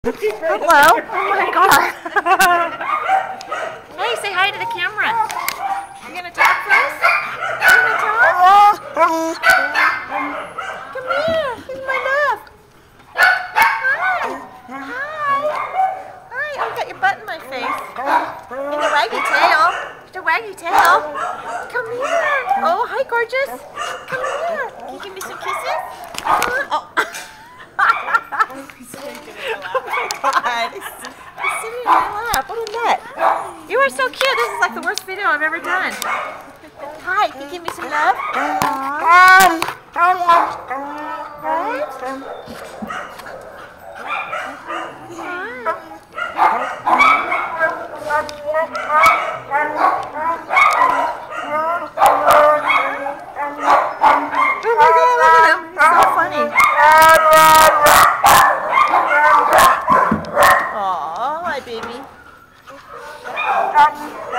Hello? Oh my god. Hey, say hi to the camera. You gonna talk first? You gonna talk? Come here. Here's my love. Hi. Hi. Oh, you got your butt in my face. And your waggy tail. Your waggy tail. Come here. Oh, hi, gorgeous. Come here. Can you give me some kisses? Oh. God, he's sitting in my lap. What a nut. You are so cute. This is like the worst video I've ever done. Hi, can you give me some love? Oh my God, look at him. He's so funny. Aw, hi, baby.